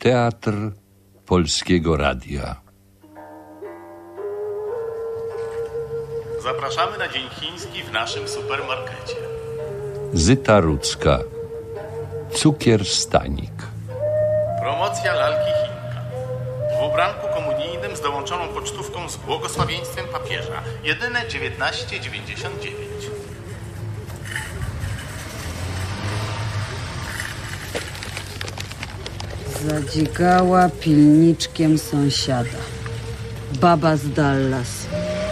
Teatr Polskiego Radia. Zapraszamy na Dzień Chiński w naszym supermarkecie. Zyta Rudzka. Cukier Stanik. Promocja lalki Chinka. W ubranku komunijnym z dołączoną pocztówką z błogosławieństwem papieża. Jedyne 19,99. Zadzigała pilniczkiem sąsiada. Baba z Dallas.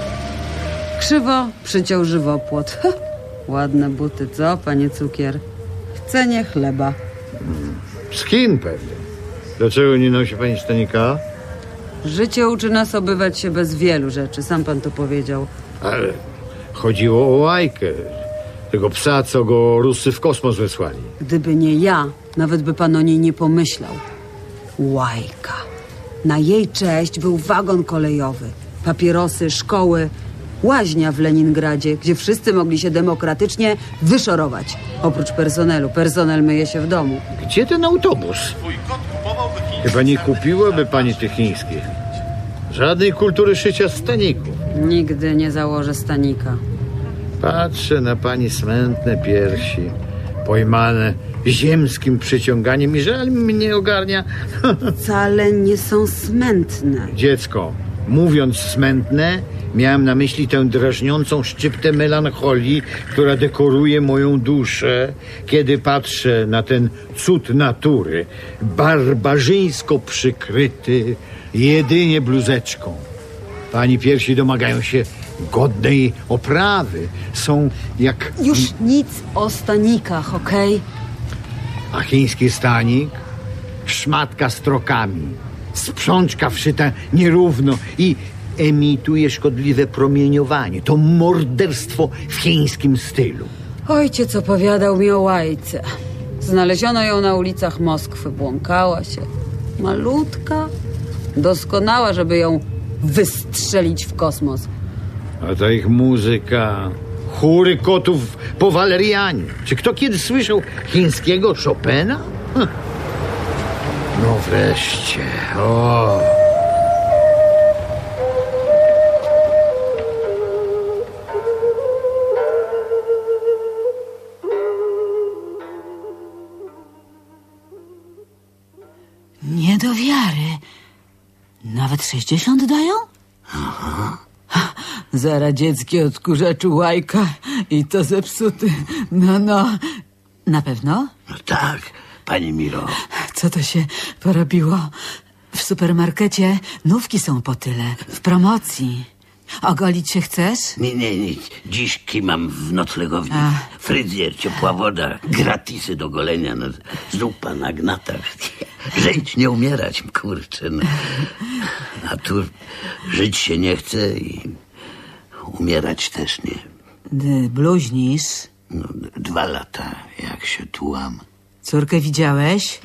Krzywo przyciął żywopłot. Ładne buty, co, panie Cukier? W cenie chleba. Z Chin pewnie. Dlaczego nie nosi pani stanika? Życie uczy nas obywać się bez wielu rzeczy, sam pan to powiedział. Ale chodziło o Łajkę. Tego psa, co go Rusy w kosmos wysłali. Gdyby nie ja, nawet by pan o niej nie pomyślał. Łajka. Na jej cześć był wagon kolejowy, papierosy, szkoły, łaźnia w Leningradzie, gdzie wszyscy mogli się demokratycznie wyszorować. Oprócz personelu. Personel myje się w domu. Gdzie ten autobus? Twój kot kupowałby chiński. Chyba nie kupiłaby pani tych chińskich. Żadnej kultury szycia staników. Nigdy nie założę stanika. Patrzę na pani smętne piersi, pojmane ziemskim przyciąganiem i żal mnie ogarnia. Wcale nie są smętne. Dziecko, mówiąc smętne, miałem na myśli tę drażniącą szczyptę melancholii, która dekoruje moją duszę, kiedy patrzę na ten cud natury, barbarzyńsko przykryty jedynie bluzeczką. Pani piersi domagają się godnej oprawy. Są jak... Już nic o stanikach, okej? A chiński stanik? Szmatka z trokami, sprzączka wszyta nierówno i emituje szkodliwe promieniowanie. To morderstwo w chińskim stylu. Ojciec opowiadał mi o Łajce. Znaleziono ją na ulicach Moskwy. Błąkała się. Malutka. Doskonała, żeby ją wystrzelić w kosmos. A ta ich muzyka... Chóry kotów po walerianie. Czy kto kiedy słyszał chińskiego Chopina? No wreszcie. O! Nie do wiary. Nawet 60 dają? Aha. Za radzieckie odkurzaczu Łajka i to zepsuty. No. Na pewno? No tak, pani Miro. Co to się porobiło? W supermarkecie nówki są po tyle. W promocji. Ogolić się chcesz? Nie. Dziś kimam w noclegowni. Fryzjer, ciepła woda, gratisy do golenia. No, zupa na gnatach. Żyć, nie umierać, kurczę. No. A tu żyć się nie chce i umierać też nie. Bluźnisz? No, 2 lata, jak się tułam. Córkę widziałeś?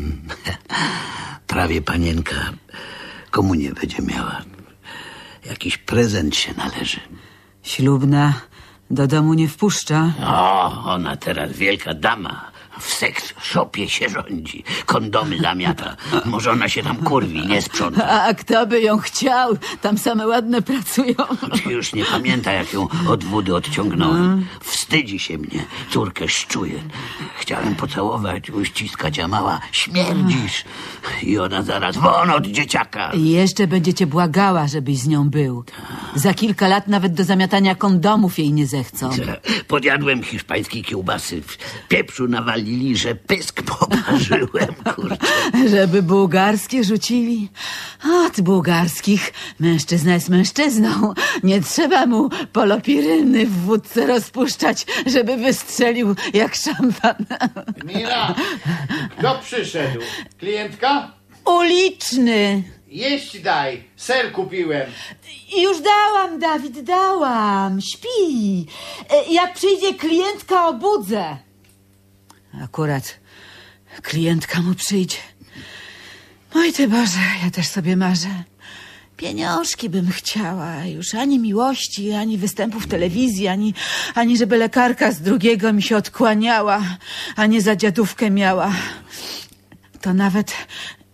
Prawie panienka komunię będzie miała. Jakiś prezent się należy. Ślubna do domu nie wpuszcza. O, ona teraz wielka dama. W seks shopie się rządzi. Kondomy zamiata. Może ona się tam kurwi, nie sprząta. A kto by ją chciał? Tam same ładne pracują. Już nie pamięta, jak ją od wody odciągnąłem. Wstydzi się mnie. Córkę szczuje. Chciałem pocałować, uściskać, a mała śmierdzisz. I ona zaraz won od dzieciaka. I jeszcze będzie cię błagała, żebyś z nią był. Za kilka lat nawet do zamiatania kondomów jej nie zechcą. Podjadłem hiszpańskiej kiełbasy. Pieprzu nawalili, że pysk poparzyłem, kurczę. Żeby bułgarskie rzucili? Od bułgarskich mężczyzna jest mężczyzną. Nie trzeba mu polopiryny w wódce rozpuszczać, żeby wystrzelił jak szampan. Mira, kto przyszedł? Klientka? Uliczny. Jeść daj, ser kupiłem. Już dałam, Dawid, dałam. Śpi. Jak przyjdzie klientka, obudzę. Akurat klientka mu przyjdzie. Oj ty Boże, ja też sobie marzę. Pieniążki bym chciała. Już ani miłości, ani występu w telewizji, ani żeby lekarka z drugiego mi się odkłaniała, ani za dziadówkę miała. To nawet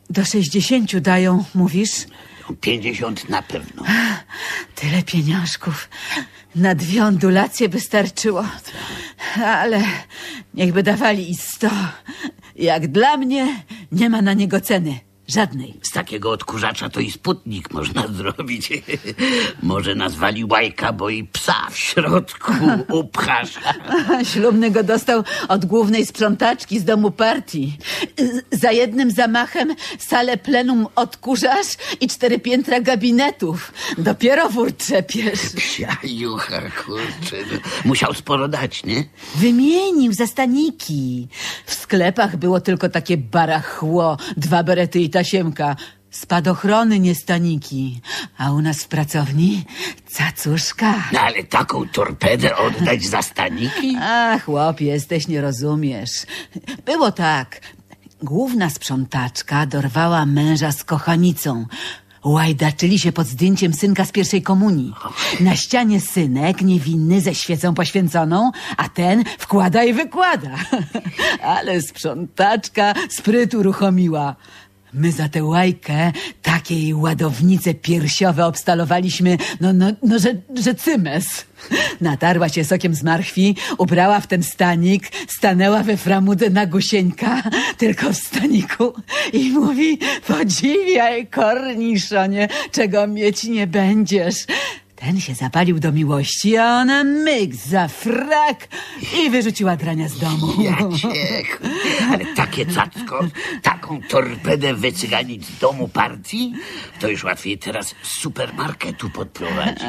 Do 60 dają, mówisz? 50 na pewno. Tyle pieniążków. Na 2 ondulacje by starczyło. Ale niechby dawali i 100. Jak dla mnie nie ma na niego ceny. Żadnej. Z takiego odkurzacza to i Sputnik można zrobić. Może nazwali Łajka, bo i psa w środku upchasz. Ślubny go dostał od głównej sprzątaczki z domu partii. Za jednym zamachem salę plenum odkurzasz i 4 piętra gabinetów. Dopiero wór trzepiesz. Psia jucha, kurczę. No. Musiał sporo dać, nie? Wymienił za staniki. W sklepach było tylko takie barachło, 2 berety i tasiemka. Spadochrony, nie staniki. A u nas w pracowni cacuszka. No ale taką torpedę oddać za staniki? A, chłopie, jesteś, nie rozumiesz. Było tak. Główna sprzątaczka dorwała męża z kochanicą. Łajdaczyli się pod zdjęciem synka z pierwszej komunii. Na ścianie synek niewinny ze świecą poświęconą, a ten wkłada i wykłada. Ale sprzątaczka spryt uruchomiła. My za tę Łajkę takiej ładownice piersiowe obstalowaliśmy, że cymes. Natarła się sokiem z marchwi, ubrała w ten stanik, stanęła we framudę na gusieńka, tylko w staniku i mówi: podziwiaj, korniszonie, czego mieć nie będziesz. Ten się zapalił do miłości, a ona myk za frak i wyrzuciła drania z domu. Jaciek, ale takie cacko, taką torpedę wycyganić z domu partii? To już łatwiej teraz z supermarketu podprowadzić.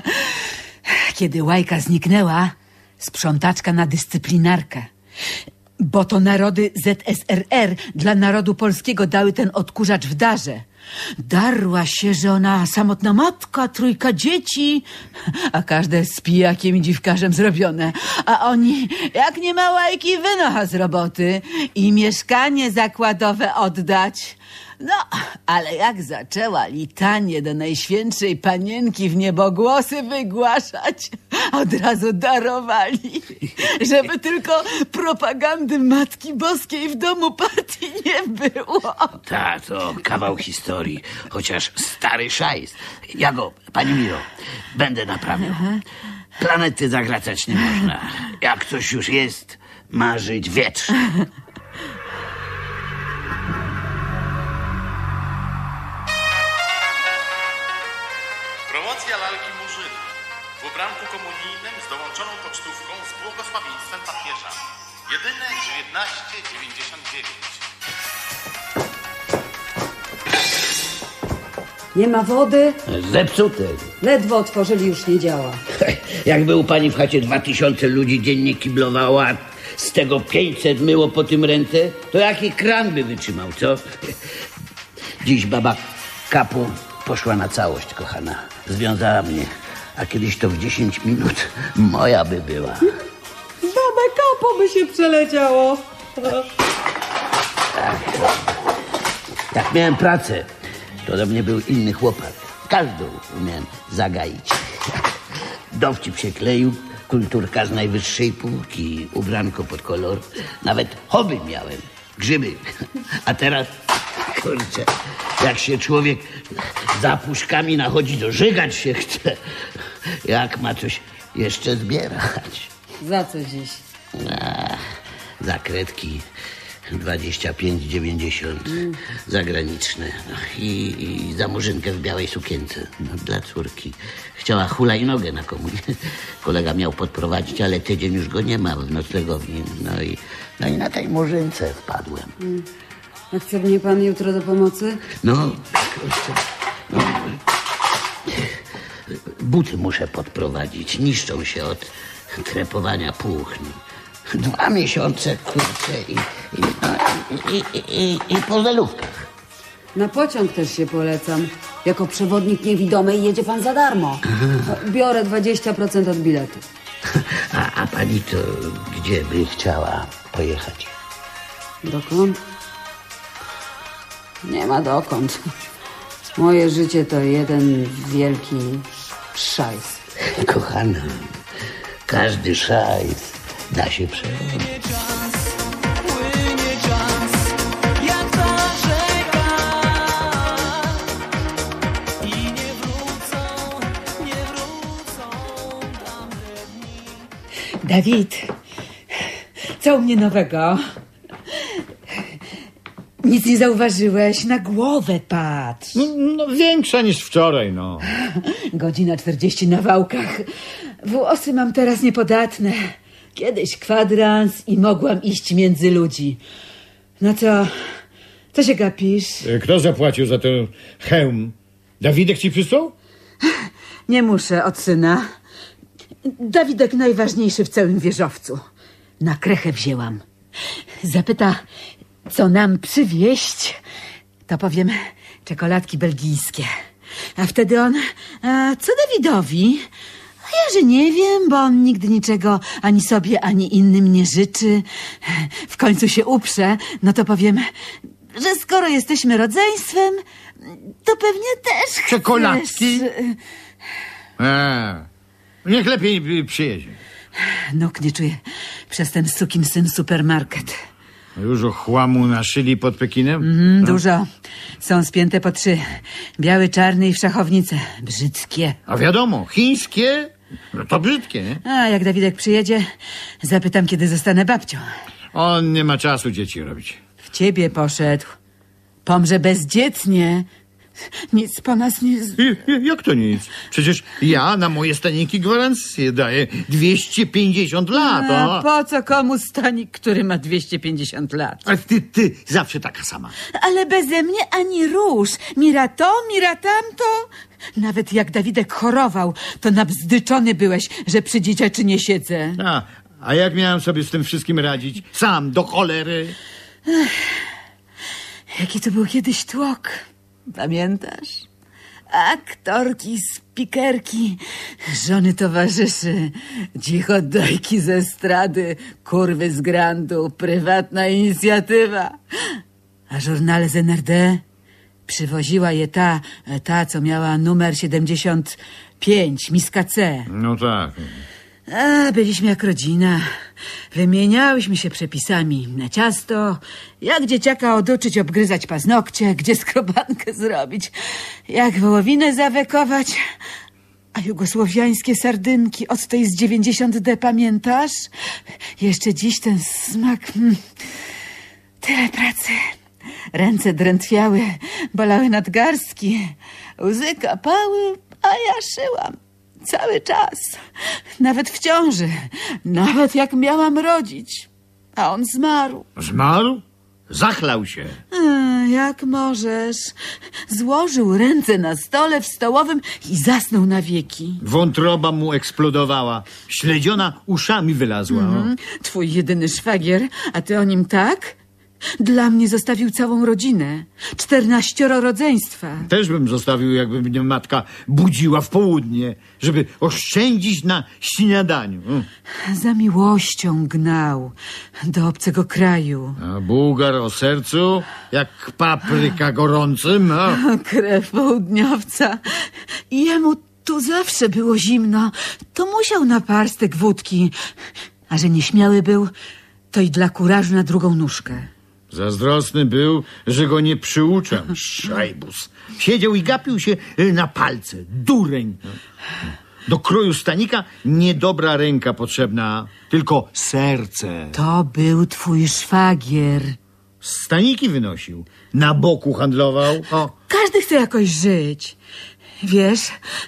Kiedy Łajka zniknęła, sprzątaczka na dyscyplinarkę. Bo to narody ZSRR dla narodu polskiego dały ten odkurzacz w darze. Darła się, że ona samotna matka, 3 dzieci, a każde z pijakiem i dziwkarzem zrobione. A oni, jak nie ma Łajki, wynocha z roboty i mieszkanie zakładowe oddać. No, ale jak zaczęła litanie do Najświętszej Panienki w niebogłosy wygłaszać, od razu darowali, żeby tylko propagandy Matki Boskiej w domu partii nie było. Ta, to kawał historii, chociaż stary szajs. Ja go, pani Miro, będę naprawiał. Planety zagracać nie można. Jak coś już jest, ma żyć wietrze. Promocja lalki Murzyna. W ubranku komunijnym z dołączoną pocztówką z błogosławieństwem papieża. Jedyne 19,99. Nie ma wody? Zepsute. Ledwo otworzyli, już nie działa. Jakby u pani w chacie 2000 ludzi dziennie kiblowało, a z tego 500 myło po tym ręce, to jaki kran by wytrzymał, co? Dziś baba Kapu poszła na całość, kochana. Związała mnie, a kiedyś to w 10 minut moja by była. Babę Kapo by się przeleciało. Jak miałem pracę, to do mnie był inny chłopak. Każdą umiałem zagaić. Dowcip się kleił, kulturka z najwyższej półki, ubranko pod kolor. Nawet hobby miałem, grzyby. A teraz, kurczę, jak się człowiek za puszkami nachodzi, to żygać się chce. Jak ma coś jeszcze zbierać? Za co dziś? Za kredki 25,90 zagraniczne. No, i za murzynkę w białej sukience, no, dla córki. Chciała hulajnogę na komunię. Kolega miał podprowadzić, ale tydzień już go nie ma w noclegowni. No i na tej murzynce wpadłem. A chce mnie pan jutro do pomocy? No, kurczę, no. Buty muszę podprowadzić. Niszczą się od trepowania płuchni. 2 miesiące, kurczę, i po zelówkach. Na pociąg też się polecam. Jako przewodnik niewidomy jedzie pan za darmo. Biorę 20% od biletu. A pani to gdzie by chciała pojechać? Dokąd? Nie ma dokąd. Moje życie to jeden wielki szajs. Kochana, każdy szajs da się przerobić. Płynie czas, jak ta rzeka. Dawid, co u mnie nowego? Nic nie zauważyłeś? Na głowę patrz. No większa niż wczoraj, no. Godzina 40 na wałkach. Włosy mam teraz niepodatne. Kiedyś kwadrans i mogłam iść między ludzi. No co się gapisz? Kto zapłacił za ten hełm? Dawidek ci przysłał? Nie muszę, od syna. Dawidek najważniejszy w całym wieżowcu. Na krechę wzięłam. Zapyta, co nam przywieźć, to powiem czekoladki belgijskie. A wtedy on, a co Dawidowi? A ja, że nie wiem, bo on nigdy niczego ani sobie, ani innym nie życzy. W końcu się uprze, no to powiem, że skoro jesteśmy rodzeństwem, to pewnie też chcesz. Czekoladki? Niech lepiej przyjedzie. Nóg nie czuję przez ten sukinsyn supermarket. Już chłamu naszyli pod Pekinem? Dużo. Są spięte po 3. Biały, czarny i w szachownice. Brzydkie. A wiadomo, chińskie, no to brzydkie, nie? A jak Dawidek przyjedzie, zapytam, kiedy zostanę babcią. On nie ma czasu dzieci robić. W ciebie poszedł. Pomrze bezdzietnie. Nic po nas nie... Jak to nic? Przecież ja na moje staniki gwarancję daję 250 lat. A po co komu stanik, który ma 250 lat? A ty zawsze taka sama. Ale beze mnie ani rusz. Mira to, mira tamto. Nawet jak Dawidek chorował, to nabzdyczony byłeś, że przy dzieciaczynie siedzę. A jak miałem sobie z tym wszystkim radzić? Sam, do cholery. Jaki to był kiedyś tłok. Pamiętasz? Aktorki, spikerki, żony towarzyszy, dzichodajki ze estrady, kurwy z grandu, prywatna inicjatywa. A żurnale z NRD przywoziła je ta, co miała numer 75, miska C. No tak. A, byliśmy jak rodzina. Wymieniałyśmy się przepisami na ciasto, jak dzieciaka oduczyć obgryzać paznokcie, gdzie skrobankę zrobić, jak wołowinę zawekować. A jugosłowiańskie sardynki od tej z 90D, pamiętasz? Jeszcze dziś ten smak... Tyle pracy. Ręce drętwiały, bolały nadgarstki, łzy kapały, a ja szyłam. Cały czas. Nawet w ciąży. Nawet jak miałam rodzić. A on zmarł. Zmarł? Zachlał się. Jak możesz. Złożył ręce na stole w stołowym i zasnął na wieki. Wątroba mu eksplodowała. Śledziona uszami wylazła. Twój jedyny szwagier, a ty o nim tak? Dla mnie zostawił całą rodzinę. 14 rodzeństwa. Też bym zostawił, jakby mnie matka budziła w południe, żeby oszczędzić na śniadaniu. Za miłością gnał do obcego kraju. A Bułgar o sercu, jak papryka gorącym. Krew południowca. I jemu tu zawsze było zimno. To musiał na parstek wódki. A że nieśmiały był, to i dla kurażu na drugą nóżkę. Zazdrosny był, że go nie przyuczam. Szajbus. Siedział i gapił się na palce. Dureń. Do kroju stanika niedobra ręka potrzebna, tylko serce. To był twój szwagier. Staniki wynosił. Na boku handlował. Każdy chce jakoś żyć. Wiesz,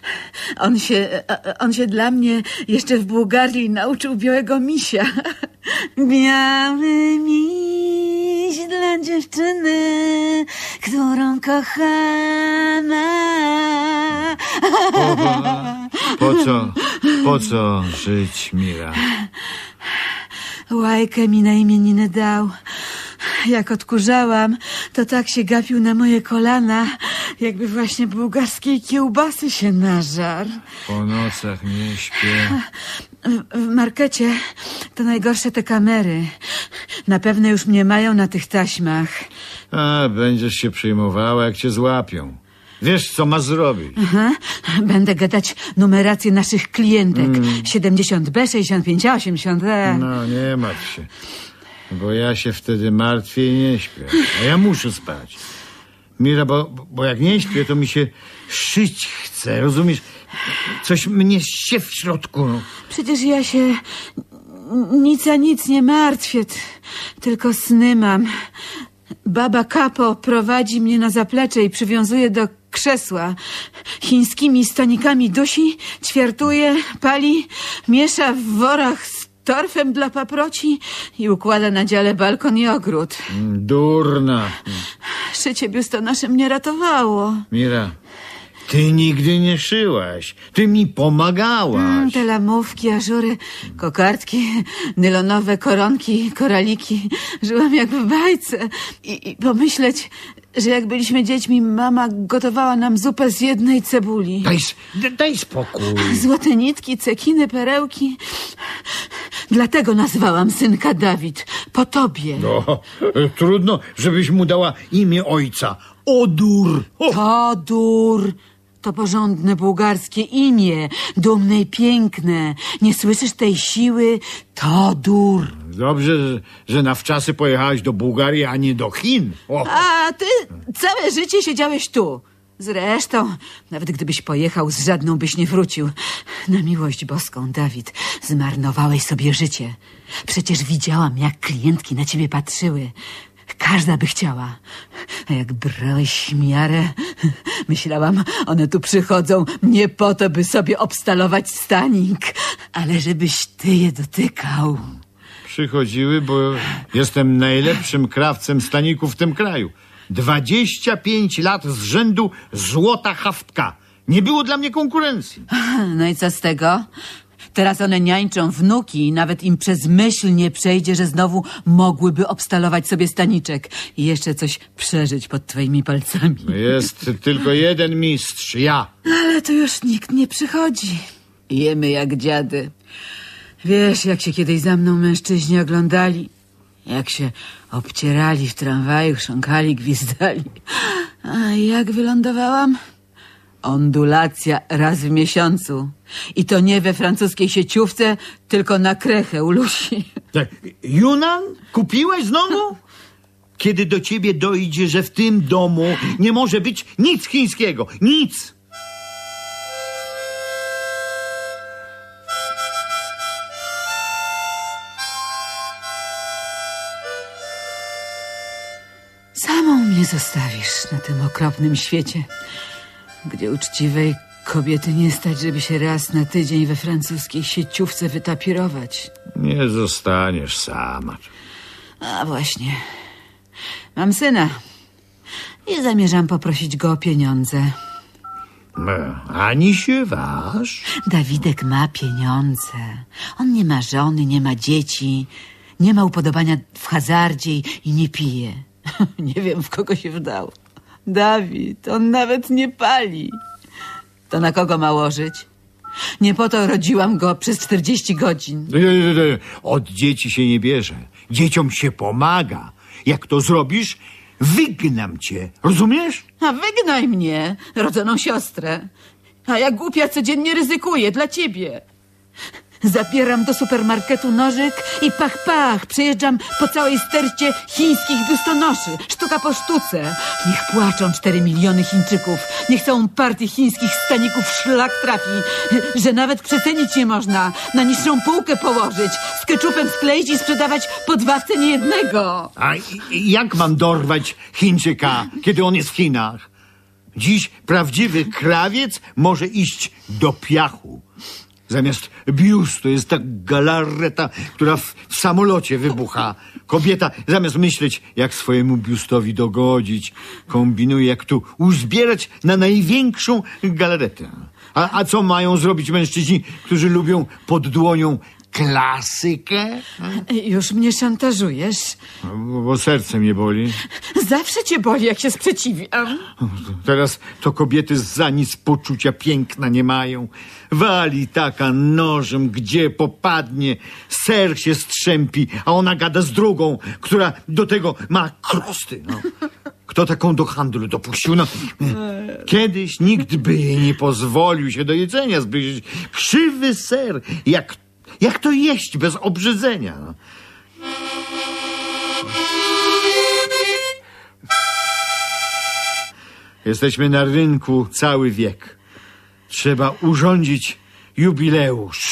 on się dla mnie jeszcze w Bułgarii nauczył białego misia. Biały miś dla dziewczyny, którą kochana. Po co żyć, Mira? Łajkę mi na imieniny dał. Jak odkurzałam, to tak się gapił na moje kolana, jakby właśnie bułgarskiej kiełbasy się nażarł. Po nocach nie śpię. W markecie to najgorsze te kamery. Na pewno już mnie mają na tych taśmach. Będziesz się przejmowała, jak cię złapią. Wiesz, co masz zrobić. Będę gadać numerację naszych klientek. 70B, 65A, 80E. No, nie martw się. Bo ja się wtedy martwię i nie śpię. A ja muszę spać. Mira, bo jak nie śpię, to mi się szyć chce. Rozumiesz? Coś mnie się w środku. Przecież ja się Nic a nic, nie martwię, tylko sny mam. Baba Kapo prowadzi mnie na zaplecze i przywiązuje do krzesła. Chińskimi stanikami dusi, ćwiartuje, pali, miesza w worach z torfem dla paproci i układa na dziale balkon i ogród. Durna. Szycie biustonoszy mnie ratowało. Mira, ty nigdy nie szyłaś. Ty mi pomagałaś. Te lamówki, ażury, kokardki, nylonowe koronki, koraliki. Żyłam jak w bajce. I pomyśleć, że jak byliśmy dziećmi, mama gotowała nam zupę z jednej cebuli. Daj spokój. Złote nitki, cekiny, perełki. Dlatego nazwałam synka Dawid. Po tobie. No, trudno, żebyś mu dała imię ojca. Odur. Todur. To porządne bułgarskie imię. Dumne i piękne. Nie słyszysz tej siły? Todur. Dobrze, że na wczasy pojechałaś do Bułgarii, a nie do Chin. A ty całe życie siedziałeś tu. Zresztą, nawet gdybyś pojechał, z żadną byś nie wrócił. Na miłość boską, Dawid, zmarnowałeś sobie życie. Przecież widziałam, jak klientki na ciebie patrzyły. Każda by chciała. A jak brałeś miarę, myślałam, one tu przychodzą nie po to, by sobie obstalować stanik, ale żebyś ty je dotykał. Przychodziły, bo jestem najlepszym krawcem staników w tym kraju. 25 lat z rzędu złota haftka. Nie było dla mnie konkurencji. No i co z tego? Teraz one niańczą wnuki i nawet im przez myśl nie przejdzie, że znowu mogłyby obstalować sobie staniczek i jeszcze coś przeżyć pod twoimi palcami. Jest tylko jeden mistrz, ja. Ale tu już nikt nie przychodzi. Jemy jak dziady. Wiesz, jak się kiedyś za mną mężczyźni oglądali? Jak się obcierali w tramwaju, chrząkali, gwizdali. A jak wylądowałam? Ondulacja raz w miesiącu. I to nie we francuskiej sieciówce, tylko na Krechę u Lusi. Yunan? Kupiłeś znowu? Kiedy do ciebie dojdzie, że w tym domu nie może być nic chińskiego. Nic! Samą mnie zostawisz na tym okropnym świecie, gdzie uczciwej kobiety nie stać, żeby się raz na tydzień we francuskiej sieciówce wytapirować. Nie zostaniesz sama. A właśnie. Mam syna i zamierzam poprosić go o pieniądze. Ani się waż? Dawidek ma pieniądze. On nie ma żony, nie ma dzieci, nie ma upodobania w hazardzie i nie pije. Nie wiem, w kogo się wdał. Dawid, on nawet nie pali. To na kogo ma łożyć? Nie po to rodziłam go przez 40 godzin. Od dzieci się nie bierze. Dzieciom się pomaga. Jak to zrobisz, wygnam cię. Rozumiesz? A wygnaj mnie, rodzoną siostrę. A ja głupia codziennie ryzykuję dla ciebie. Zabieram do supermarketu nożyk i pach, pach, przejeżdżam po całej stercie chińskich biustonoszy, sztuka po sztuce. Niech płaczą 4 miliony Chińczyków, niech całą partię chińskich staników szlak trafi, że nawet przecenić nie można, na niższą półkę położyć, z keczupem skleić i sprzedawać po 2 w cenie jednego. A jak mam dorwać Chińczyka, kiedy on jest w Chinach? Dziś prawdziwy krawiec może iść do piachu. Zamiast biustu jest ta galareta, która w samolocie wybucha. Kobieta, zamiast myśleć, jak swojemu biustowi dogodzić, kombinuje, jak tu uzbierać na największą galaretę. A co mają zrobić mężczyźni, którzy lubią pod dłonią klasykę? Już mnie szantażujesz? Bo serce mnie boli. Zawsze cię boli, jak się sprzeciwiam. Teraz to kobiety za nic poczucia piękna nie mają. Wali taka nożem, gdzie popadnie. Ser się strzępi, a ona gada z drugą, która do tego ma krosty. No. Kto taką do handlu dopuścił? No, kiedyś nikt by jej nie pozwolił się do jedzenia zbliżyć. Krzywy ser, jak to jeść bez obrzydzenia? No. Jesteśmy na rynku cały wiek. Trzeba urządzić jubileusz.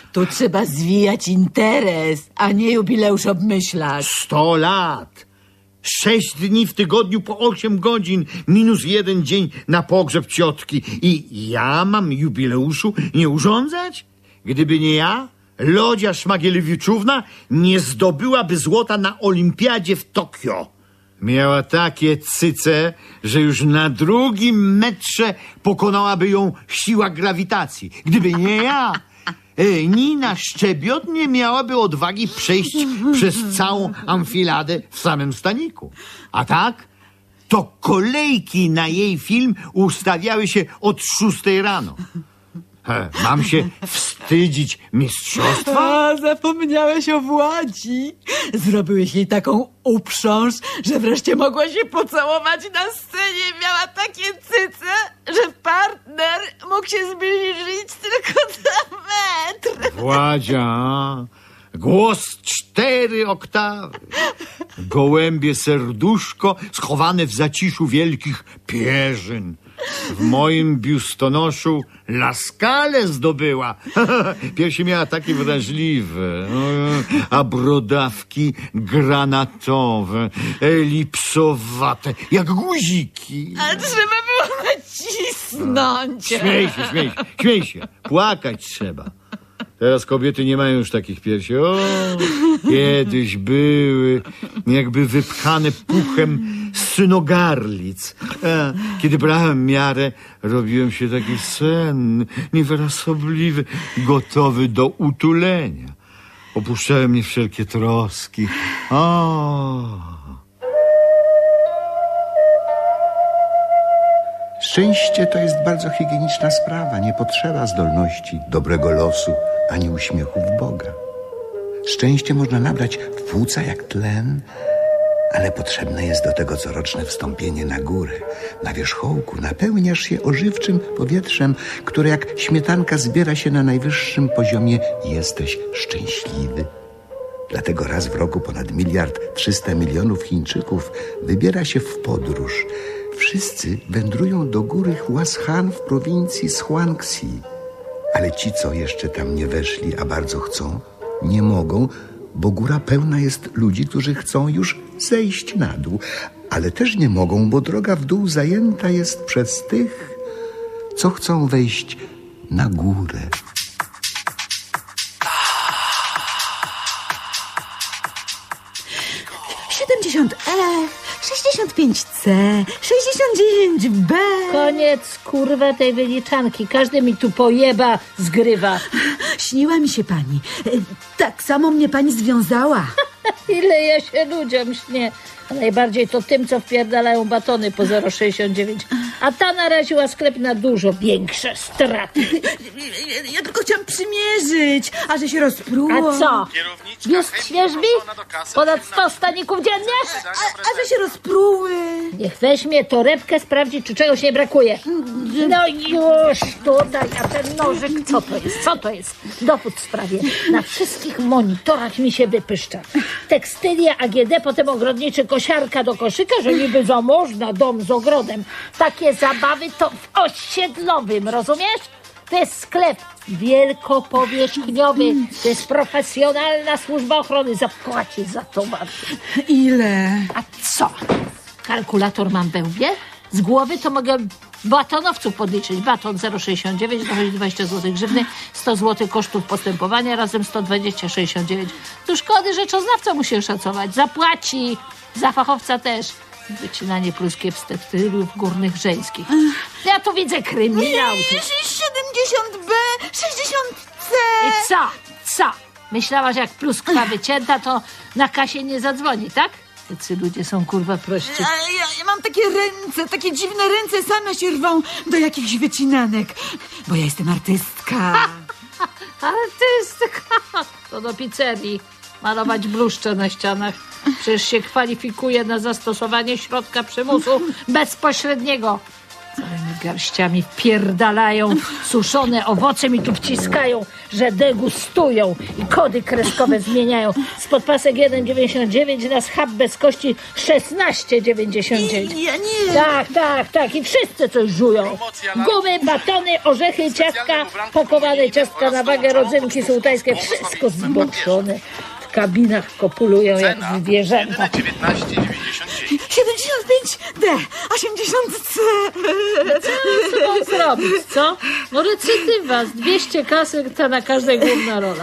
Tu trzeba zwijać interes, a nie jubileusz obmyślać. 100 lat. 6 dni w tygodniu po 8 godzin, minus 1 dzień na pogrzeb ciotki. I ja mam jubileuszu nie urządzać? Gdyby nie ja, Lodzia Szmagielowiczówna nie zdobyłaby złota na olimpiadzie w Tokio. Miała takie cyce, że już na 2 metrze pokonałaby ją siła grawitacji. Gdyby nie ja, Nina Szczebiot nie miałaby odwagi przejść przez całą amfiladę w samym staniku. A tak, to kolejki na jej film ustawiały się od 6 rano. Mam się wstydzić mistrzostwa? A, zapomniałeś o Władzi. Zrobiłeś jej taką uprząż, że wreszcie mogła się pocałować na scenie. Miała takie cyce, że partner mógł się zbliżyć tylko na metr. Władzia, głos 4 oktawy. Gołębie serduszko schowane w zaciszu wielkich pierzyn. W moim biustonoszu laskale zdobyła. Piersi miała takie wrażliwe, a brodawki granatowe, elipsowate, jak guziki. A trzeba było nacisnąć. Śmiej się. Płakać trzeba. Teraz kobiety nie mają już takich piersi. O, kiedyś były jakby wypchane puchem synogarlic. Kiedy brałem miarę, robiłem się taki senny, niewrasobliwy, gotowy do utulenia. Opuszczały mnie wszelkie troski. Szczęście to jest bardzo higieniczna sprawa. Nie potrzeba zdolności, dobrego losu, ani uśmiechów Boga. Szczęście można nabrać w płuca jak tlen, ale potrzebne jest do tego coroczne wstąpienie na górę. Na wierzchołku napełniasz się ożywczym powietrzem, które jak śmietanka zbiera się na najwyższym poziomie i jesteś szczęśliwy. Dlatego raz w roku ponad 1,3 miliarda Chińczyków wybiera się w podróż. Wszyscy wędrują do góry Huashan w prowincji Shuangxi. Ale ci, co jeszcze tam nie weszli, a bardzo chcą, nie mogą, bo góra pełna jest ludzi, którzy chcą już zejść na dół. Ale też nie mogą, bo droga w dół zajęta jest przez tych, co chcą wejść na górę. E, 65C, 69B. Koniec, kurwa, tej wyliczanki. Każdy mi tu pojeba, zgrywa. Śniła mi się pani. Tak samo mnie pani związała. Ile ja się ludziom śnię. A najbardziej to tym, co wpierdalają batony po 0,69. A ta naraziła sklep na dużo większe straty. Ja tylko chciałam przymierzyć, a że się rozpruło. A co? Kierowniczka Biust chętnie świeżbi? włączona do kasy. Ponad 100 staników dziennie? A że się rozpruły. Niech weźmie torebkę, sprawdzi, czy czegoś nie brakuje. No już, tutaj, a ten nożyk, co to jest? Co to jest? Dowód w sprawie. Na wszystkich monitorach mi się wypyszcza. Tekstylia, AGD, potem ogrodniczy, kosiarka do koszyka, że niby zamożna, dom z ogrodem. Takie zabawy to w osiedlowym, rozumiesz? To jest sklep wielkopowierzchniowy. To jest profesjonalna służba ochrony. Zapłaci za towar. Ile? A co? Kalkulator mam we łbie? Z głowy to mogę batonowców podliczyć. Baton 0,69 dochodzi 20 zł grzywny, 100 zł kosztów postępowania, razem 120,69. Tu szkody rzeczoznawca musi szacować. Zapłaci. Za fachowca też. Wycinanie pluskie w tekstyliów górnych żeńskich. Ja tu widzę kryminał. 70B, 60C. I co? Myślałaś, jak pluskwa wycięta, to na kasie nie zadzwoni, tak? Tacy ludzie są, kurwa, prości. Ja mam takie ręce, takie dziwne ręce, same się rwą do jakichś wycinanek, bo ja jestem artystka. Artystka! To do pizzerii. Malować bluszcze na ścianach. Przecież się kwalifikuje na zastosowanie środka przymusu bezpośredniego. Wcale nie garściami wpierdalają suszone owoce, mi tu wciskają, że degustują i kody kreskowe zmieniają. Spod pasek 1,99 na schab bez kości 16,99. Ja nie. Tak. I wszyscy coś żują. Gumy, batony, orzechy, ciastka, pakowane ciastka na wagę, rodzynki sułtańskie, wszystko zboczone. W kabinach kopulują jak zwierzęta. 19,99. 75D, 80C. Co mam zrobić, co? No recydywa, z 200 kasek to na każdej główna rola.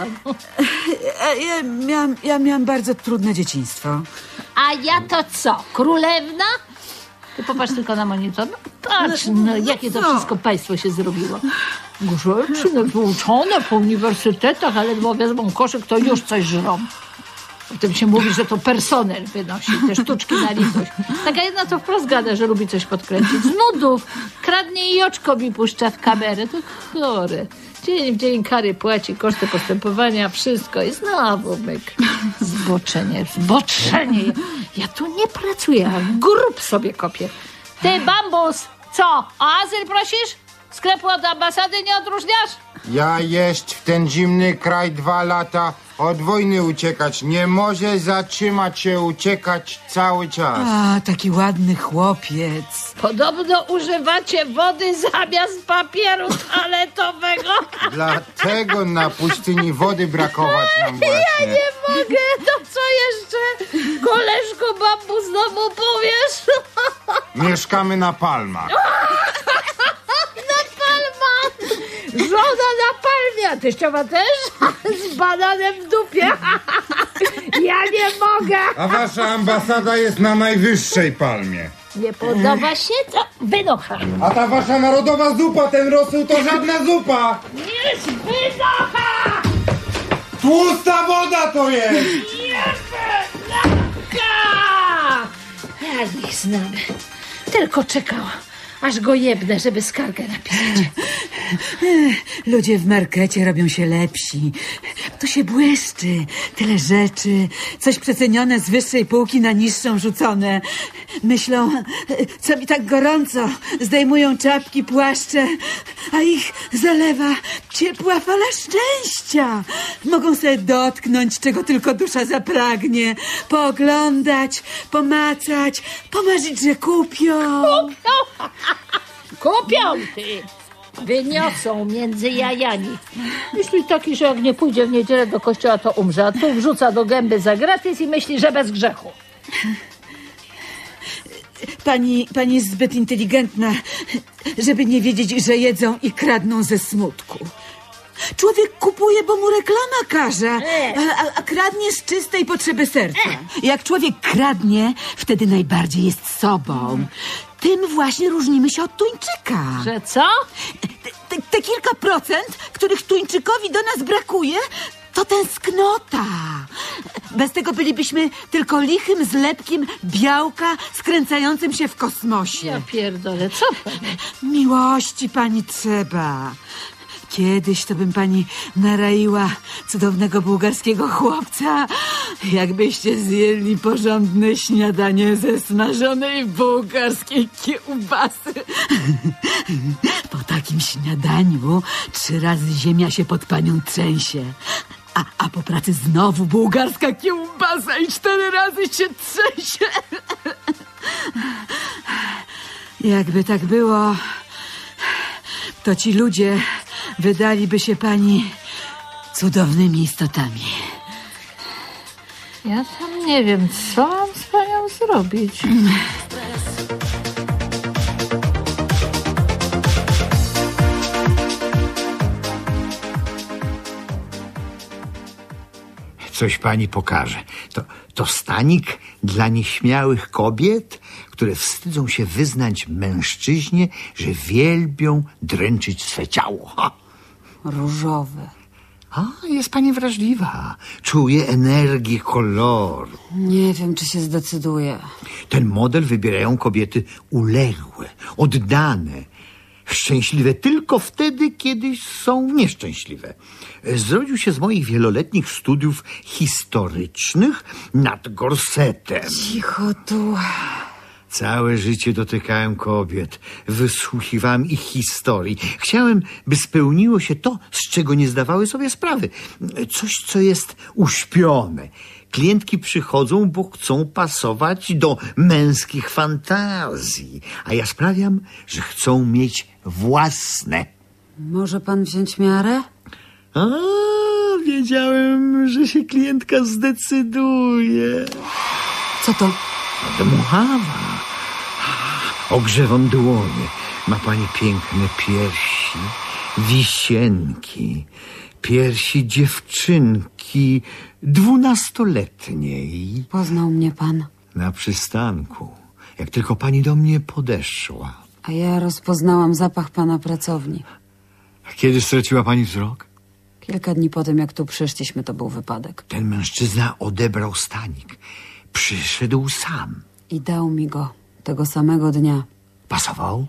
Ja miałam bardzo trudne dzieciństwo. A ja to co? Królewna? Ty popatrz tylko na monitor. No, patrz, jakie to wszystko państwo się zrobiło. Grzeczne, wyuczone po uniwersytetach, ale ledwo wezmą koszyk, to już coś żrą. Potem się mówi, że to personel wynosi te sztuczki na litość. Taka jedna to wprost gada, że lubi coś podkręcić. Z nudów kradnie i oczko mi puszcza w kamerę. To chore. Dzień w dzień kary płaci, koszty postępowania, wszystko. I znowu myk. Zboczenie. Ja tu nie pracuję, a grób sobie kopię. Ty, bambus, co? O azyl prosisz? Sklepu od ambasady nie odróżniasz? Ja jeszcze w ten zimny kraj 2 lata od wojny uciekać. Nie może zatrzymać się, uciekać cały czas. A, taki ładny chłopiec. Podobno używacie wody zamiast papieru toaletowego. Dlatego na pustyni wody brakować nam właśnie. Ja nie mogę. To co jeszcze, koleżko bambu, znowu powiesz? Mieszkamy na Palmach. Żona na palmie, a teściowa też? Z bananem w dupie. Ja nie mogę. A wasza ambasada jest na najwyższej palmie. Nie podoba się? To wynocha. A ta wasza narodowa zupa, ten rosół to żadna zupa. Jest wynocha! Tłusta woda to jest. Ja ich znam. Tylko czekała, aż go jebnę, żeby skargę napisać. Ludzie w markecie robią się lepsi. To się błyszczy. Tyle rzeczy. Coś przecenione z wyższej półki na niższą rzucone. Myślą, co mi tak gorąco. Zdejmują czapki, płaszcze, a ich zalewa ciepła fala szczęścia. Mogą sobie dotknąć, czego tylko dusza zapragnie. Pooglądać, pomacać, pomarzyć, że kupią. Kupią, ty! Wyniosą między jajami. Myśli taki, że jak nie pójdzie w niedzielę do kościoła, to umrze, a tu wrzuca do gęby za gratis i myśli, że bez grzechu. Pani jest zbyt inteligentna, żeby nie wiedzieć, że jedzą i kradną ze smutku. Człowiek kupuje, bo mu reklama każe, a kradnie z czystej potrzeby serca. Jak człowiek kradnie, wtedy najbardziej jest sobą. Tym właśnie różnimy się od Tuńczyka. Że co? Te kilka procent, których Tuńczykowi do nas brakuje, to tęsknota. Bez tego bylibyśmy tylko lichym zlepkiem białka skręcającym się w kosmosie. Ja pierdolę, co pani? Miłości pani trzeba. Kiedyś to bym pani naraiła cudownego bułgarskiego chłopca. Jakbyście zjedli porządne śniadanie ze smażonej bułgarskiej kiełbasy. Po takim śniadaniu 3 razy ziemia się pod panią trzęsie. A po pracy znowu bułgarska kiełbasa i 4 razy się trzęsie. Jakby tak było, to ci ludzie wydaliby się pani cudownymi istotami. Ja tam nie wiem, co mam z panią zrobić. Coś pani pokaże. To stanik dla nieśmiałych kobiet, które wstydzą się wyznać mężczyźnie, że wielbią dręczyć swe ciało. Ha! Różowy. A, jest pani wrażliwa. Czuje energię koloru. Nie wiem, czy się zdecyduję. Ten model wybierają kobiety uległe, oddane, szczęśliwe tylko wtedy, kiedy są nieszczęśliwe. Zrodził się z moich wieloletnich studiów historycznych nad gorsetem. Cicho tu. Całe życie dotykałem kobiet, wysłuchiwałem ich historii. Chciałem, by spełniło się to, z czego nie zdawały sobie sprawy. Coś, co jest uśpione. Klientki przychodzą, bo chcą pasować do męskich fantazji, a ja sprawiam, że chcą mieć własne. Może pan wziąć miarę? A, wiedziałem, że się klientka zdecyduje. Co to? Dmuchawa. Ogrzewam dłonie. Ma pani piękne piersi, wisienki, piersi dziewczynki 12-letniej. Poznał mnie pan. Na przystanku, jak tylko pani do mnie podeszła. A ja rozpoznałam zapach pana pracowni. Kiedy straciła pani wzrok? Kilka dni po tym, jak tu przyszliśmy, to był wypadek. Ten mężczyzna odebrał stanik. Przyszedł sam. I dał mi go tego samego dnia. Pasował?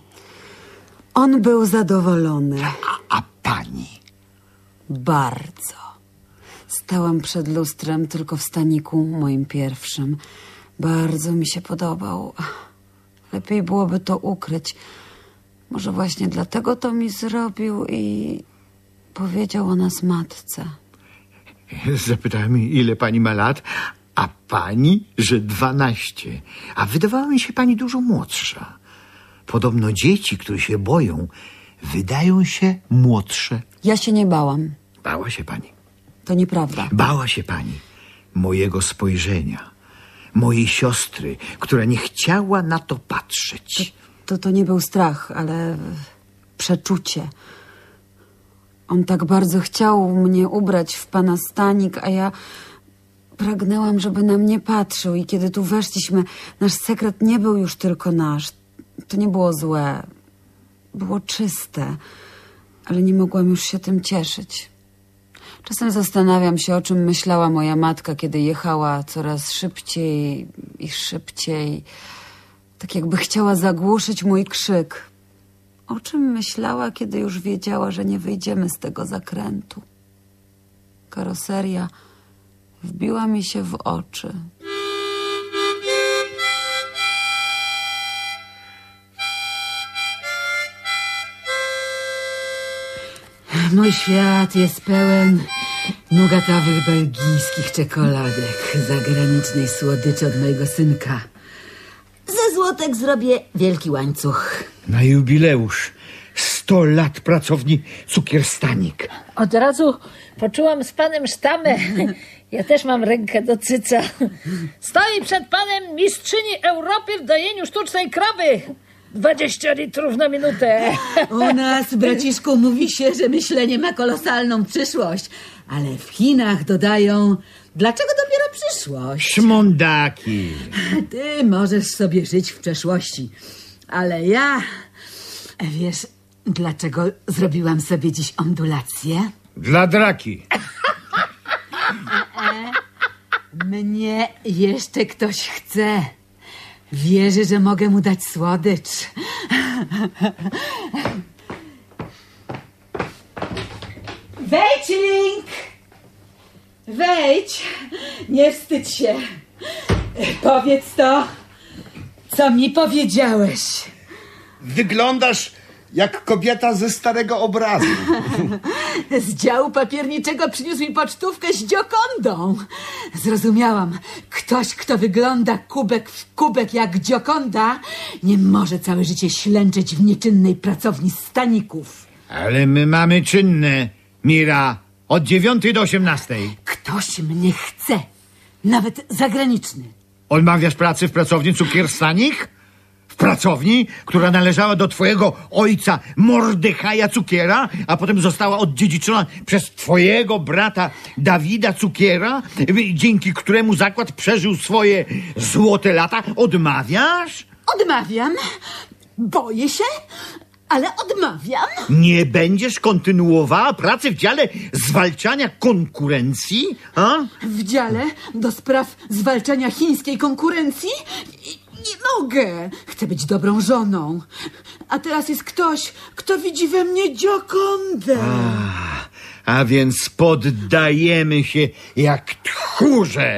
On był zadowolony. A pani? Bardzo. Stałam przed lustrem tylko w staniku, moim pierwszym. Bardzo mi się podobał. Lepiej byłoby to ukryć. Może właśnie dlatego to mi zrobił i powiedział o nas matce. Zapytałem, ile pani ma lat, a pani, że 12. A wydawała mi się pani dużo młodsza. Podobno dzieci, które się boją, wydają się młodsze. Ja się nie bałam. Bała się pani. To nieprawda. Bała się pani mojego spojrzenia, mojej siostry, która nie chciała na to patrzeć. To nie był strach, ale przeczucie. On tak bardzo chciał mnie ubrać w pana stanik, a ja pragnęłam, żeby na mnie patrzył. I kiedy tu weszliśmy, nasz sekret nie był już tylko nasz. To nie było złe. Było czyste, ale nie mogłam już się tym cieszyć. Czasem zastanawiam się, o czym myślała moja matka, kiedy jechała coraz szybciej i szybciej. Tak jakby chciała zagłuszyć mój krzyk. O czym myślała, kiedy już wiedziała, że nie wyjdziemy z tego zakrętu? Karoseria wbiła mi się w oczy. Mój świat jest pełen nugatowych belgijskich czekoladek, zagranicznej słodyczy od mojego synka. Ze złotek zrobię wielki łańcuch. Na jubileusz 100 lat pracowni Cukierstanik. Od razu poczułam z panem sztamę. Ja też mam rękę do cyca. Stoi przed panem mistrzyni Europy w dojeniu sztucznej krowy. 20 litrów na minutę. U nas, braciszku, mówi się, że myślenie ma kolosalną przyszłość. Ale w Chinach dodają, dlaczego dopiero przyszłość? Szmondaki. Ty możesz sobie żyć w przeszłości. Ale ja... Wiesz, dlaczego zrobiłam sobie dziś ondulację? Dla draki. Mnie jeszcze ktoś chce. Wierzy, że mogę mu dać słodycz. Wejdź, Link! Wejdź! Nie wstydź się. Powiedz to, co mi powiedziałeś. Wyglądasz jak kobieta ze starego obrazu. Z działu papierniczego przyniósł mi pocztówkę z Giokondą. Zrozumiałam. Ktoś, kto wygląda kubek w kubek jak Giokonda, nie może całe życie ślęczeć w nieczynnej pracowni staników. Ale my mamy czynne, Mira, od 9 do 18. Ktoś mnie chce. Nawet zagraniczny. Odmawiasz pracy w pracowni Cukierstanik? W pracowni, która należała do twojego ojca Mordechaja Cukiera, a potem została oddziedziczona przez twojego brata Dawida Cukiera, dzięki któremu zakład przeżył swoje złote lata. Odmawiasz? Odmawiam. Boję się, ale odmawiam. Nie będziesz kontynuowała pracy w dziale zwalczania konkurencji? A? W dziale do spraw zwalczania chińskiej konkurencji? Nie mogę. Chcę być dobrą żoną. A teraz jest ktoś, kto widzi we mnie Giokondę. A więc poddajemy się jak tchórze.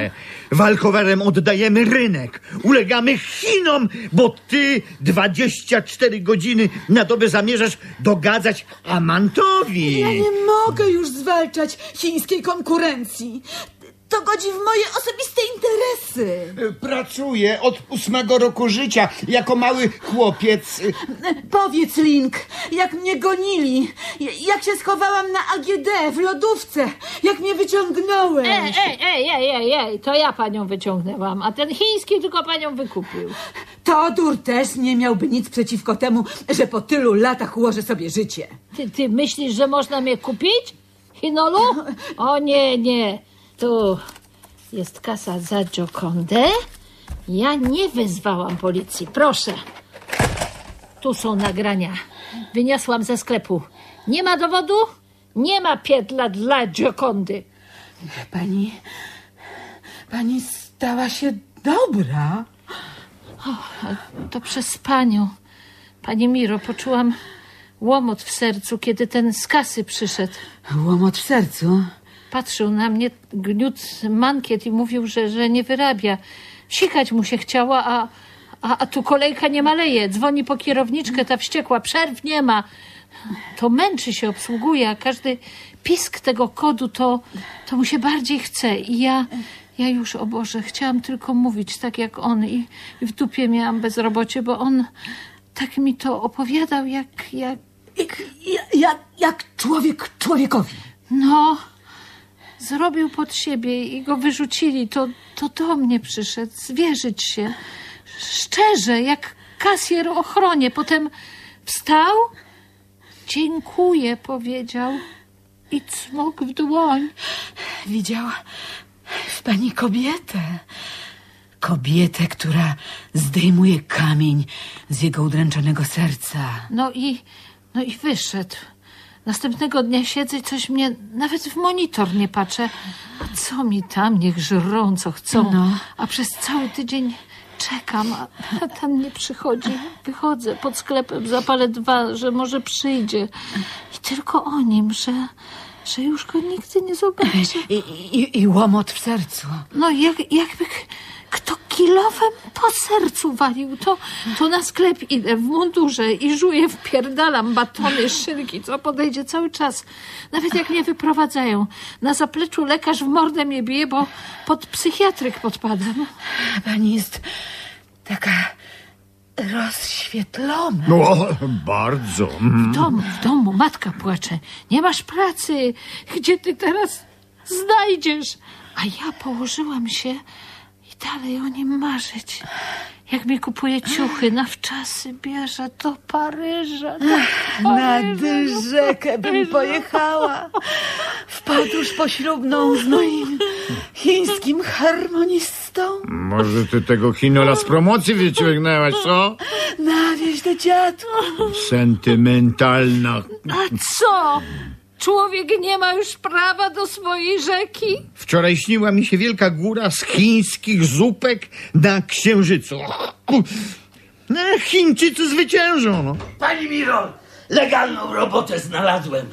walkowerem oddajemy rynek. Ulegamy Chinom, bo ty 24 godziny na dobę zamierzasz dogadzać Amantowi. Ja nie mogę już zwalczać chińskiej konkurencji. To godzi w moje osobiste interesy. Pracuję od 8 roku życia jako mały chłopiec. Powiedz, Link, jak mnie gonili, jak się schowałam na AGD w lodówce, jak mnie wyciągnąłeś. Ej, to ja panią wyciągnęłam, a ten chiński tylko panią wykupił. Todór też nie miałby nic przeciwko temu, że po tylu latach ułożę sobie życie. Ty myślisz, że można mnie kupić? Chinolu? O nie. Tu jest kasa za Giocondę. Ja nie wezwałam policji. Proszę. Tu są nagrania. Wyniosłam ze sklepu. Nie ma dowodu? Nie ma pierdla dla Giocondy. Pani stała się dobra. To przez panią. Pani Miro, poczułam łomot w sercu, kiedy ten z kasy przyszedł. Łomot w sercu? Patrzył na mnie, gniótł mankiet i mówił, że nie wyrabia. Sikać mu się chciała, a tu kolejka nie maleje. Dzwoni po kierowniczkę, ta wściekła. Przerw nie ma. To męczy się, obsługuje, a każdy pisk tego kodu to mu się bardziej chce. I ja już, o Boże, chciałam tylko mówić tak jak on. I w dupie miałam bezrobocie, bo on tak mi to opowiadał, Jak człowiek człowiekowi. No... Zrobił pod siebie i go wyrzucili. To do mnie przyszedł, zwierzyć się. Szczerze, jak kasjer ochronie. Potem wstał, dziękuję, powiedział i cmok w dłoń. Widziała w pani kobietę. Kobietę, która zdejmuje kamień z jego udręczonego serca. No i wyszedł. Następnego dnia siedzę i coś mnie, nawet w monitor nie patrzę. A co mi tam, niech żrą co chcą. No. A przez cały tydzień czekam, a ten nie przychodzi. Wychodzę pod sklepem, zapalę 2, że może przyjdzie. I tylko o nim, że już go nigdy nie zobaczę. I łomot w sercu. No jakby kto kilofem po sercu walił. To na sklep idę w mundurze i żuję, wpierdalam batony, szynki, co podejdzie cały czas. Nawet jak mnie wyprowadzają. Na zapleczu lekarz w mordę mnie bije, bo pod psychiatryk podpadam. Pani jest taka rozświetlona. No, bardzo. W domu matka płacze. Nie masz pracy. Gdzie ty teraz znajdziesz? A ja położyłam się i dalej o nim marzyć. Jak mi kupuje ciuchy, na wczasy bierze do Paryża. Na rzekę bym pojechała w podróż poślubną z moim chińskim harmonistą. Może ty tego Chinola z promocji wyciągnęłaś, co? Na wieś do dziadków. Sentymentalna. A co? Człowiek nie ma już prawa do swojej rzeki? Wczoraj śniła mi się wielka góra z chińskich zupek na Księżycu. Chińczycy zwyciężą. No. Pani Miro, legalną robotę znalazłem.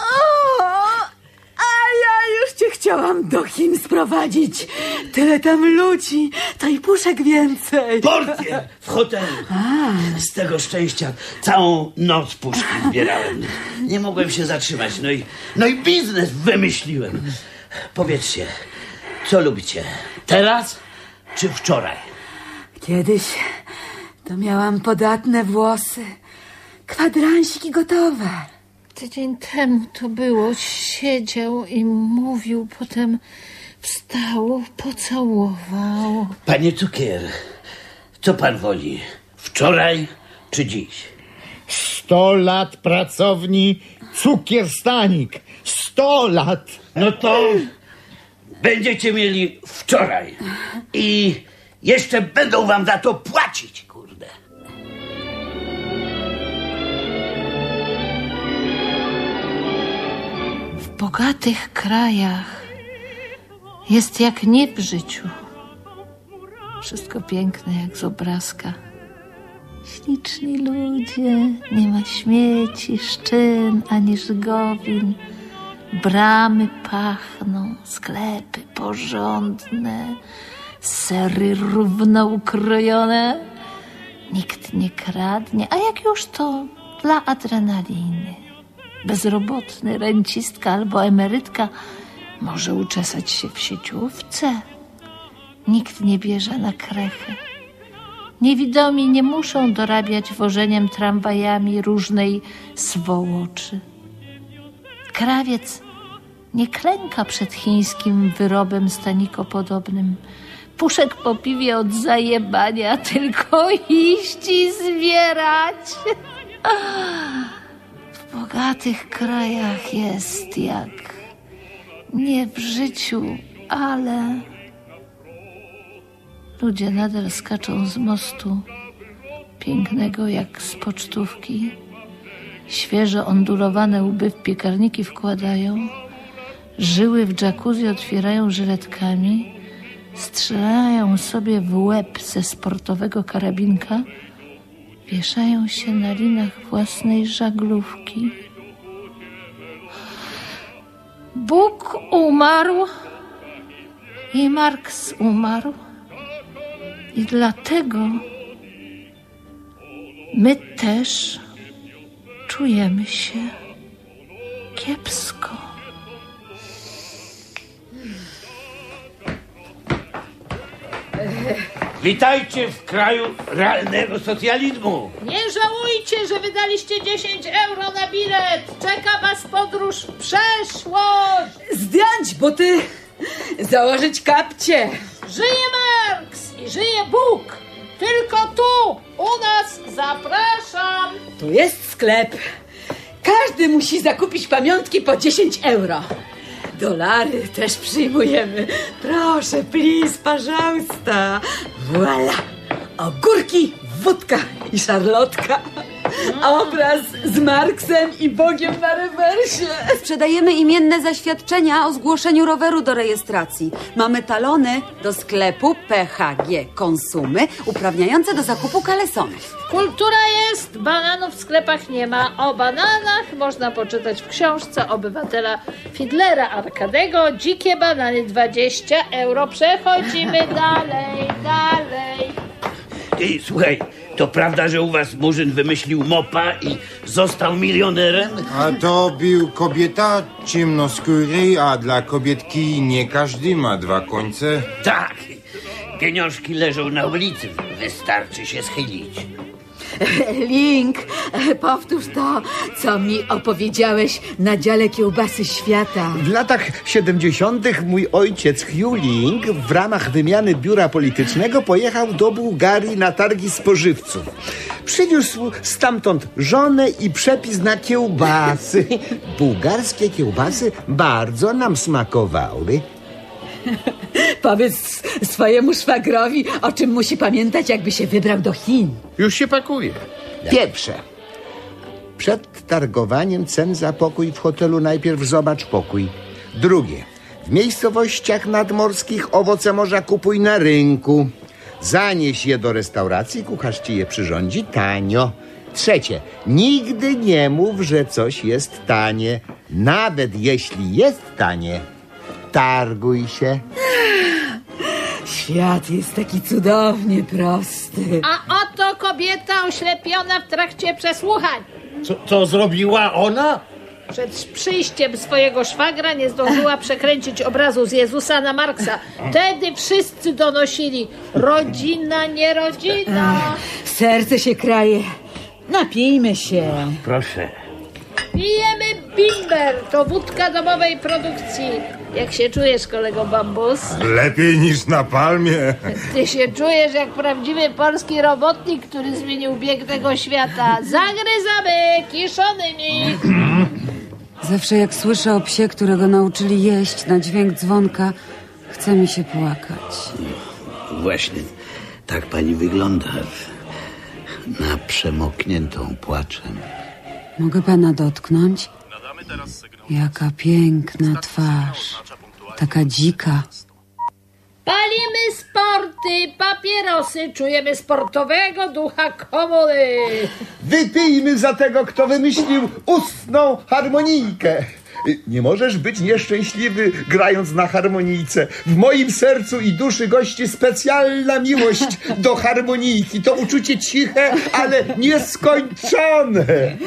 A ja już cię chciałam do Chin sprowadzić. Tyle tam ludzi, to i puszek więcej. Portier w hotelu. Z tego szczęścia całą noc puszki zbierałem. Nie mogłem się zatrzymać. No i biznes wymyśliłem. Powiedzcie, co lubicie? Teraz czy wczoraj? Kiedyś to miałam podatne włosy, kwadransik i gotowe. Tydzień temu to było. Siedział i mówił, potem wstał, pocałował. Panie Cukier, co pan woli? Wczoraj czy dziś? 100 lat pracowni Cukierstanik. 100 lat. No to będziecie mieli wczoraj. I jeszcze będą wam za to płacić, kurde. W bogatych krajach jest jak nie w życiu. Wszystko piękne jak z obrazka. Śliczni ludzie, nie ma śmieci, szczyn ani żygowin. Bramy pachną, sklepy porządne. sery równo ukrojone. Nikt nie kradnie, a jak już to dla adrenaliny. Bezrobotny, rencistka albo emerytka może uczesać się w sieciówce. Nikt nie bierze na krechę. Niewidomi nie muszą dorabiać wożeniem tramwajami różnej swołoczy. Krawiec nie klęka przed chińskim wyrobem stanikopodobnym. Puszek po piwie od zajebania, tylko iść i zbierać. W bogatych krajach jest jak nie w życiu, ale ludzie nadal skaczą z mostu, pięknego jak z pocztówki. Świeżo ondulowane łby w piekarniki wkładają, żyły w jacuzzi otwierają żyletkami, strzelają sobie w łeb ze sportowego karabinka, wieszają się na linach własnej żaglówki. Bóg umarł i Marks umarł i dlatego my też czujemy się kiepsko. Witajcie w kraju realnego socjalizmu. Nie żałujcie, że wydaliście 10 euro na bilet. Czeka was podróż w przeszłość. Zdjąć buty, założyć kapcie. Żyje Marks i żyje Bóg. Tylko tu, u nas, zapraszam. Tu jest sklep. Każdy musi zakupić pamiątki po 10 euro. Dolary też przyjmujemy. Proszę, please, пожалуйста. Voila. Ogórki, wódka i szarlotka. Obraz z Marksem i Bogiem na rewersie. Sprzedajemy imienne zaświadczenia o zgłoszeniu roweru do rejestracji. Mamy talony do sklepu PHG Konsumy uprawniające do zakupu kalesonów. Kultura jest, bananów w sklepach nie ma. O bananach można poczytać w książce obywatela Fiedlera Arkadego. Dzikie banany 20 euro. Przechodzimy dalej. Ej, słuchaj, to prawda, że u was Murzyn wymyślił mopa i został milionerem? A to był kobieta ciemnoskórej, a dla kobietki nie każdy ma dwa końce. Tak, pieniążki leżą na ulicy, wystarczy się schylić. Link, powtórz to, co mi opowiedziałeś na dziale kiełbasy świata. W latach 70. mój ojciec Hugh Link w ramach wymiany biura politycznego pojechał do Bułgarii na targi spożywców. Przyniósł stamtąd żonę i przepis na kiełbasy. Bułgarskie kiełbasy bardzo nam smakowały. Powiedz swojemu szwagrowi, o czym musi pamiętać, jakby się wybrał do Chin. Już się pakuje. Pierwsze. Przed targowaniem cen za pokój w hotelu najpierw zobacz pokój. Drugie. W miejscowościach nadmorskich owoce morza kupuj na rynku. Zanieś je do restauracji, kucharz ci je przyrządzi tanio. Trzecie. Nigdy nie mów, że coś jest tanie. Nawet jeśli jest tanie, targuj się. Świat jest taki cudownie prosty. A oto kobieta oślepiona w trakcie przesłuchań. Co zrobiła ona? Przed przyjściem swojego szwagra nie zdążyła przekręcić obrazu z Jezusa na Marksa. Wtedy wszyscy donosili: rodzina, nie rodzina. Serce się kraje. Napijmy się. Proszę. Pijemy bimber, to wódka domowej produkcji. Jak się czujesz, kolego Bambus? Lepiej niż na palmie. Ty się czujesz jak prawdziwy polski robotnik, który zmienił bieg tego świata. Zagryzamy kiszonymi. Zawsze jak słyszę o psie, którego nauczyli jeść na dźwięk dzwonka, chce mi się płakać. Właśnie tak pani wygląda. Na przemokniętą płaczem. Mogę pana dotknąć? Jaka piękna twarz. Taka dzika. Palimy sporty, papierosy, czujemy sportowego ducha komuny. Wypijmy za tego, kto wymyślił ustną harmonijkę. Nie możesz być nieszczęśliwy, grając na harmonijce. W moim sercu i duszy gości specjalna miłość do harmonijki. To uczucie ciche, ale nieskończone.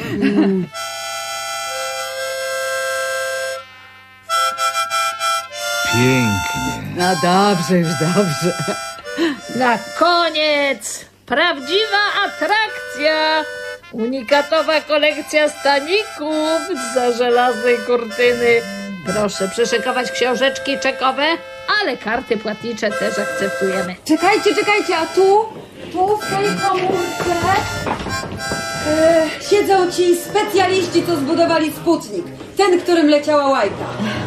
Pięknie. No dobrze, już dobrze. Na koniec prawdziwa atrakcja. Unikatowa kolekcja staników za żelaznej kurtyny. Proszę przyszykować książeczki czekowe, ale karty płatnicze też akceptujemy. Czekajcie, a tu w tej komórce siedzą ci specjaliści, co zbudowali Sputnik. Ten, którym leciała Łajka.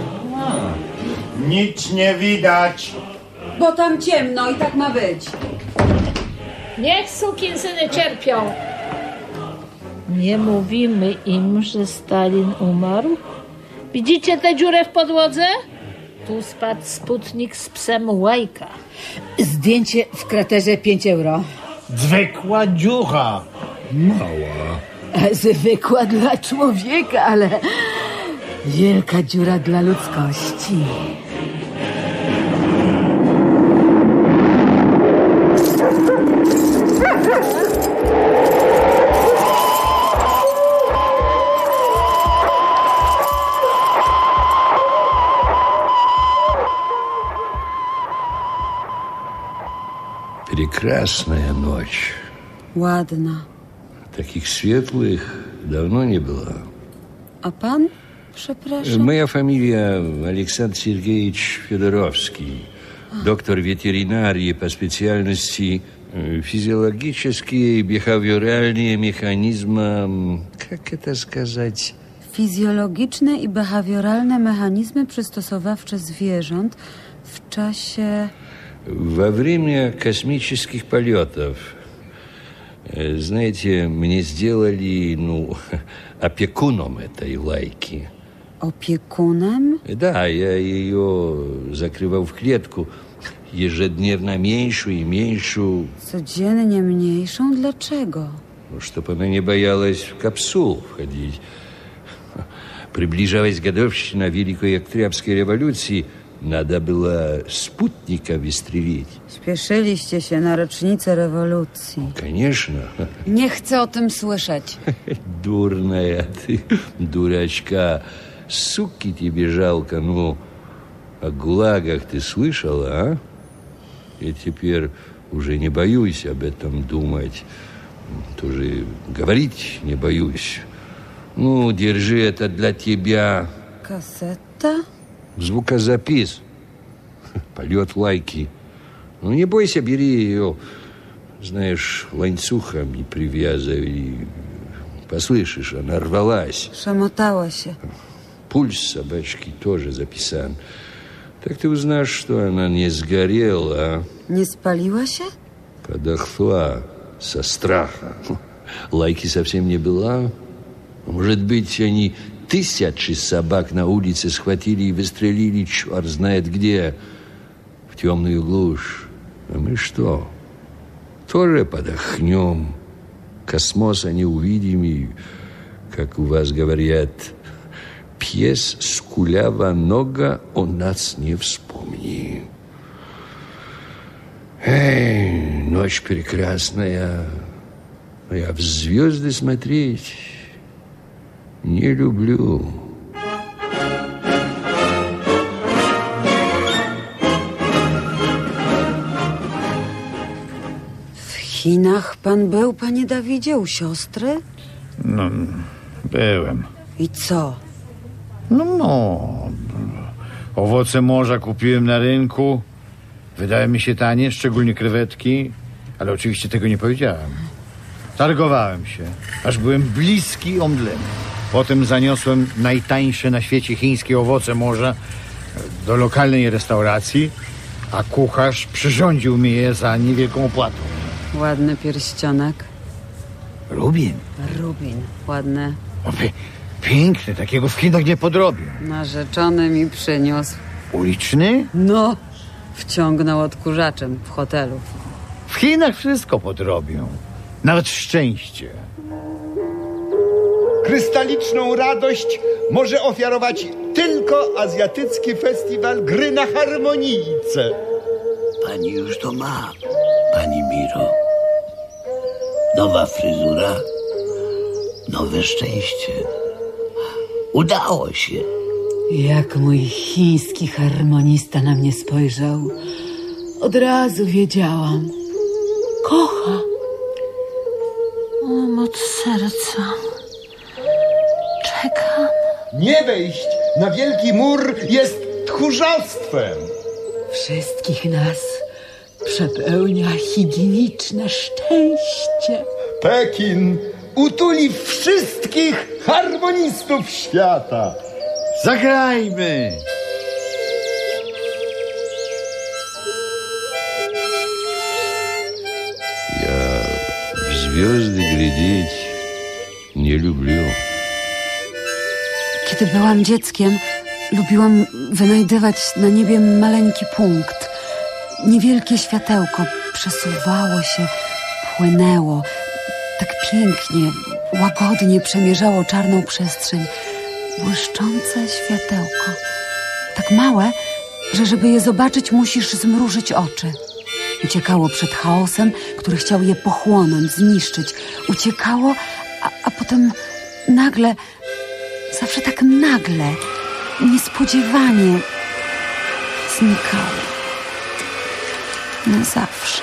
Nic nie widać. Bo tam ciemno i tak ma być. Niech sukinsyny cierpią. Nie mówimy im, że Stalin umarł? Widzicie tę dziurę w podłodze? Tu spadł Sputnik z psem Łajka. Zdjęcie w kraterze 5 euro. Zwykła dziura. Mała. Zwykła dla człowieka, ale wielka dziura dla ludzkości. Прекрасная ночь. Ładna. Таких светлых давно не было. A pan? Przepraszam. Моя фамилия Александр Сергеевич Федоровский. Доктор ветеринарии по специальности физиологические и бихавиоральные механизмы... Как это сказать? Fizjologiczne i behawioralne mechanizmy przystosowawcze zwierząt w czasie... Во время космических полетов, знаете, мне сделали, опекуном этой Лайки. Opiekunem? Да, я ее закрывал в клетку, ежедневно меньшую и меньшую. Codziennie mniejszą? Dlaczego? Чтобы она не боялась в капсулу входить. Приближалась годовщина Великой Октябрьской революции. Надо было спутника выстрелить. Śpieszyliście się na rocznicę rewolucji. Конечно. Nie chcę o tym słyszeć. Дурная ты, дурачка. Суки тебе жалко, о ГУЛАГах ты слышала, а? Я теперь уже не боюсь об этом думать. Тоже говорить не боюсь. Держи это для тебя. Kaseta? Звукозапись. Полет Лайки. Не бойся, бери ее, знаешь, ланцюгом не привязывай. Послышишь, она рвалась. Szamotała się. Пульс собачки тоже записан. Так ты узнаешь, что она не сгорела, Nie spaliła się? подохла со страха. Лайки совсем не была. Может быть, они 1000 собак на улице схватили и выстрелили черт знает где, в темную глушь. А мы что? Тоже подохнем. Космоса не увидим и, как у вас говорят, пьес с кулява нога о нас не вспомни. Эй, ночь прекрасная, а я в звезды смотреть не люблю. W Chinach pan był, panie Dawidzie, u siostry? Byłem. I co? Owoce morza kupiłem na rynku. Wydaje mi się tanie, szczególnie krewetki, ale oczywiście tego nie powiedziałem. Targowałem się, aż byłem bliski omdlenia. Potem zaniosłem najtańsze na świecie chińskie owoce morza do lokalnej restauracji, a kucharz przyrządził mi je za niewielką opłatą. Ładny pierścionek. Rubin. Rubin. Ładny. Piękny, takiego w Chinach nie podrobię. Narzeczony mi przyniósł. Uliczny? Wciągnął odkurzaczem w hotelu. W Chinach wszystko podrobią. Nawet szczęście. Krystaliczną radość może ofiarować tylko azjatycki festiwal gry na harmonijce. Pani już to ma, pani Miro. Nowa fryzura, nowe szczęście. Udało się. Jak mój chiński harmonista na mnie spojrzał, od razu wiedziałam. Kocha. Mam od serca. Czekam. Nie wejść na wielki mur jest tchórzostwem. Wszystkich nas przepełnia higieniczne szczęście. Pekin utuli wszystkich harmonistów świata. Zagrajmy! Я в звезды глядеть не люблю. Kiedy byłam dzieckiem, lubiłam wynajdywać na niebie maleńki punkt. Niewielkie światełko przesuwało się, płynęło. Tak pięknie, łagodnie przemierzało czarną przestrzeń. Błyszczące światełko. Tak małe, że żeby je zobaczyć, musisz zmrużyć oczy. Uciekało przed chaosem, który chciał je pochłonąć, zniszczyć. Uciekało, a potem nagle, zawsze tak nagle, niespodziewanie znikało. Na zawsze.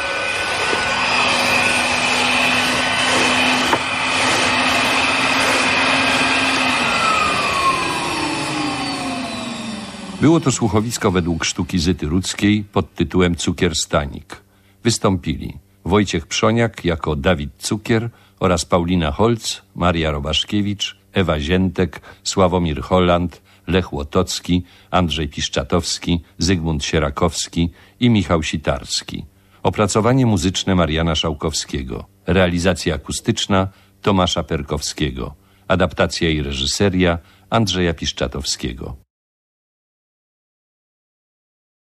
Było to słuchowisko według sztuki Zyty Rudzkiej pod tytułem Cukier Stanik. Wystąpili Wojciech Przoniak jako Dawid Cukier oraz Paulina Holc, Maria Robaszkiewicz, Ewa Ziętek, Sławomir Holland, Lech Łotocki, Andrzej Piszczatowski, Zygmunt Sierakowski i Michał Sitarski. Opracowanie muzyczne Mariana Szałkowskiego. Realizacja akustyczna Tomasza Perkowskiego. Adaptacja i reżyseria Andrzeja Piszczatowskiego.